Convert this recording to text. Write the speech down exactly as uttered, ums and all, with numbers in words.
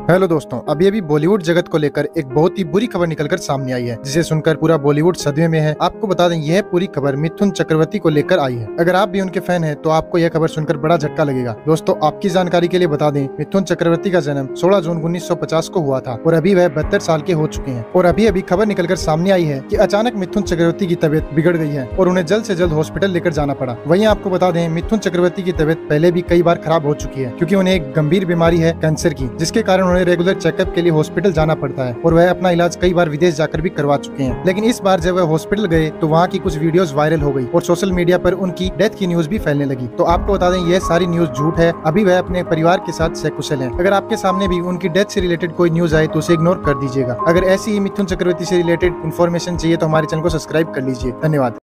Hello दोस्तों, अभी अभी बॉलीवुड जगत को लेकर एक बहुत ही बुरी खबर निकलकर सामने आई है, जिसे सुनकर पूरा बॉलीवुड सदमे में है। आपको बता दें, यह पूरी खबर मिथुन चक्रवर्ती को लेकर आई है। अगर आप भी उनके फैन हैं, तो आपको यह खबर सुनकर बड़ा झटका लगेगा। दोस्तों, आपकी जानकारी के लिए बता दें, मिथुन चक्रवर्ती का जन्म सोलह जून उन्नीस सौ पचास को हुआ था और अभी वह बहत्तर साल के हो चुके हैं। और अभी अभी खबर निकलकर सामने आई है कि अचानक मिथुन चक्रवर्ती की तबीयत बिगड़ गई है और उन्हें जल्द से जल्द हॉस्पिटल लेकर जाना पड़ा। वहीं आपको बता दें, मिथुन चक्रवर्ती की तबीयत पहले भी कई बार खराब हो चुकी है, क्योंकि उन्हें एक गंभीर बीमारी है कैंसर की, जिसके कारण उन्हें रेगुलर चेकअप के लिए हॉस्पिटल जाना पड़ता है और वह अपना इलाज कई बार विदेश जाकर भी करवा चुके हैं। लेकिन इस बार जब वह हॉस्पिटल गए तो वहाँ की कुछ वीडियोस वायरल हो गई और सोशल मीडिया पर उनकी डेथ की न्यूज भी फैलने लगी। तो आपको बता दें, यह सारी न्यूज झूठ है। अभी वह अपने परिवार के साथ सकुशल है। अगर आपके सामने भी उनकी डेथ से रिलेटेड कोई न्यूज आए तो उसे इग्नोर कर दीजिएगा। अगर ऐसी ही मिथुन चक्रवर्ती से रिलेटेड इन्फॉर्मेशन चाहिए तो हमारे चैनल को सब्सक्राइब कर लीजिए। धन्यवाद।